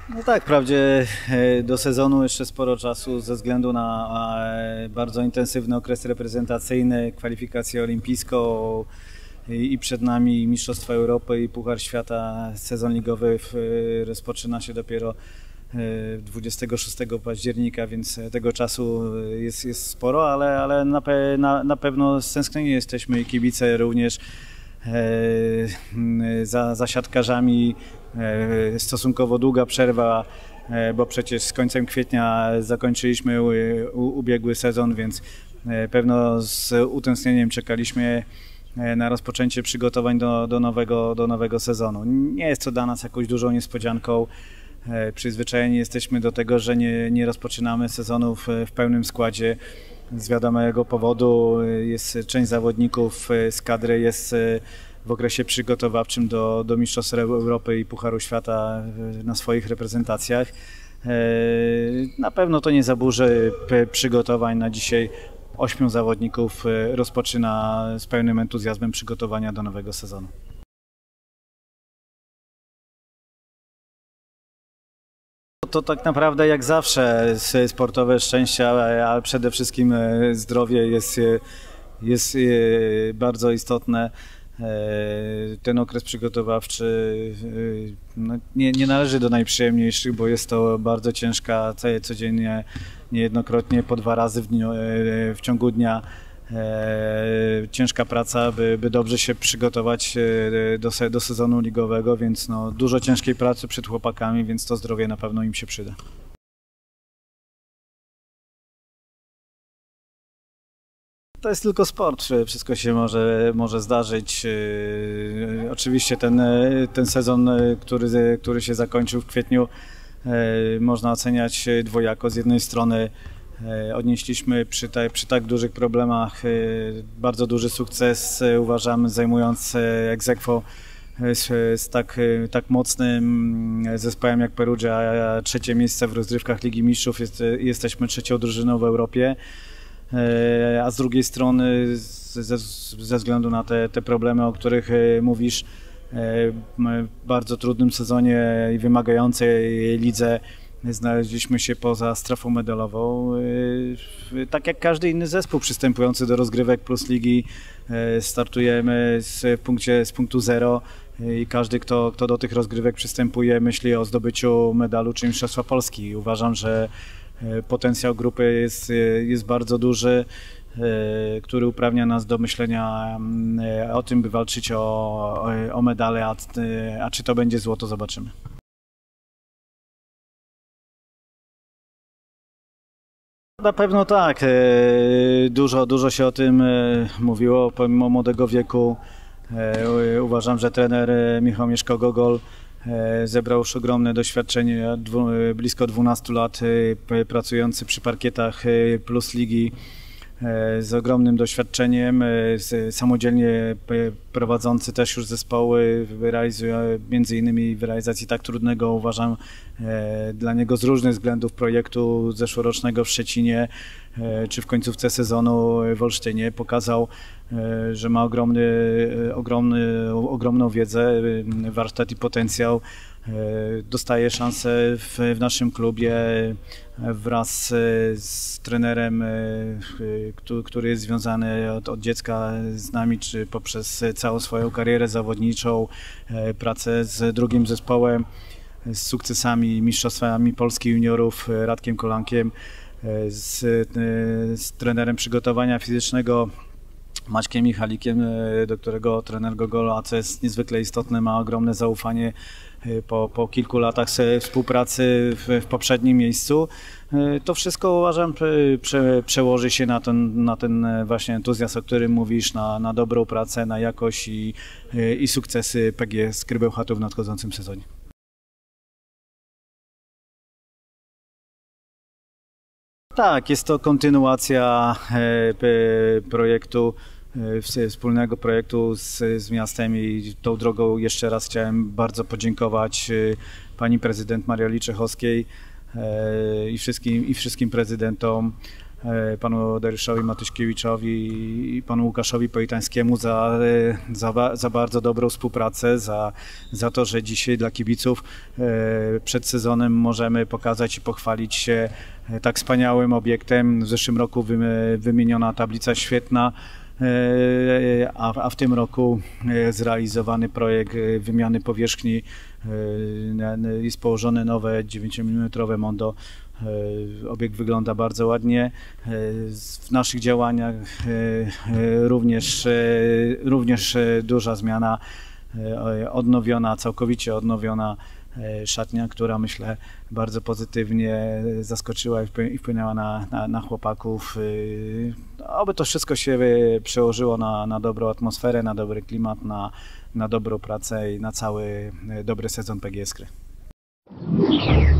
No tak, wprawdzie do sezonu jeszcze sporo czasu ze względu na bardzo intensywny okres reprezentacyjny, kwalifikację olimpijską i przed nami Mistrzostwa Europy i Puchar Świata. Sezon ligowy rozpoczyna się dopiero 26 października, więc tego czasu jest sporo, ale na pewno stęsknieni jesteśmy i kibice również. Za siatkarzami stosunkowo długa przerwa, bo przecież z końcem kwietnia zakończyliśmy ubiegły sezon, więc pewno z utęsknieniem czekaliśmy na rozpoczęcie przygotowań do nowego sezonu. Nie jest to dla nas jakąś dużą niespodzianką. Przyzwyczajeni jesteśmy do tego, że nie rozpoczynamy sezonów w pełnym składzie. Z wiadomego powodu jest część zawodników z kadry jest w okresie przygotowawczym do Mistrzostw Europy i Pucharu Świata na swoich reprezentacjach. Na pewno to nie zaburzy przygotowań. Na dzisiaj 8 zawodników rozpoczyna z pełnym entuzjazmem przygotowania do nowego sezonu. To tak naprawdę jak zawsze sportowe szczęście, ale przede wszystkim zdrowie jest bardzo istotne. Ten okres przygotowawczy nie należy do najprzyjemniejszych, bo jest to bardzo ciężka, codziennie, niejednokrotnie po 2 razy w ciągu dnia ciężka praca, by dobrze się przygotować do sezonu ligowego, więc dużo ciężkiej pracy przed chłopakami, więc to zdrowie na pewno im się przyda. To jest tylko sport, wszystko się może zdarzyć. Oczywiście ten sezon, który się zakończył w kwietniu, można oceniać dwojako. Z jednej strony odnieśliśmy przy tak dużych problemach bardzo duży sukces, uważam, zajmując ex aequo z tak mocnym zespołem jak Perugia, a 3. miejsce w rozgrywkach Ligi Mistrzów, jesteśmy 3. drużyną w Europie. A z drugiej strony ze względu na te problemy, o których mówisz, w bardzo trudnym sezonie i wymagającej lidze znaleźliśmy się poza strefą medalową. Tak jak każdy inny zespół przystępujący do rozgrywek plus ligi, startujemy z punktu zero i każdy, kto do tych rozgrywek przystępuje, myśli o zdobyciu medalu czy Mistrzostwa Polski. Uważam, że potencjał grupy jest bardzo duży, który uprawnia nas do myślenia o tym, by walczyć o medale, a czy to będzie złoto, zobaczymy. Na pewno tak. Dużo się o tym mówiło pomimo młodego wieku. Uważam, że trener Michał Mieszko-Gogol zebrał już ogromne doświadczenie, blisko 12 lat pracujący przy parkietach plus ligi, z ogromnym doświadczeniem, samodzielnie prowadzący też już zespoły, realizuje między innymi w realizacji tak trudnego, uważam, dla niego z różnych względów projektu zeszłorocznego w Szczecinie, czy w końcówce sezonu w Olsztynie, pokazał, że ma ogromną wiedzę, warsztat i potencjał. Dostaje szansę w naszym klubie wraz z trenerem, który jest związany od dziecka z nami, czy poprzez całą swoją karierę zawodniczą, pracę z drugim zespołem, z sukcesami, mistrzostwami Polski juniorów Radkiem Kolankiem, z trenerem przygotowania fizycznego Maćkiem Michalikiem, do którego trener Gogola, co jest niezwykle istotne, ma ogromne zaufanie po kilku latach współpracy w poprzednim miejscu. To wszystko, uważam, przełoży się na ten właśnie entuzjazm, o którym mówisz, na dobrą pracę, na jakość i sukcesy PG Skry-Bełchatów w nadchodzącym sezonie. Tak, jest to kontynuacja projektu, wspólnego projektu z miastem i tą drogą jeszcze raz chciałem bardzo podziękować pani prezydent Marioli Czechowskiej i wszystkim prezydentom panu Dariuszowi Matyśkiewiczowi i panu Łukaszowi Pojitańskiemu za bardzo dobrą współpracę, za to, że dzisiaj dla kibiców przed sezonem możemy pokazać i pochwalić się tak wspaniałym obiektem. W zeszłym roku wymieniona tablica świetna, a w tym roku zrealizowany projekt wymiany powierzchni. Jest położone nowe 9-mm mondo. Obiekt wygląda bardzo ładnie. W naszych działaniach również duża zmiana, całkowicie odnowiona szatnia, która myślę bardzo pozytywnie zaskoczyła i wpłynęła na chłopaków. Oby to wszystko się przełożyło na dobrą atmosferę, na dobry klimat, na dobrą pracę i na cały dobry sezon PGS Iskry.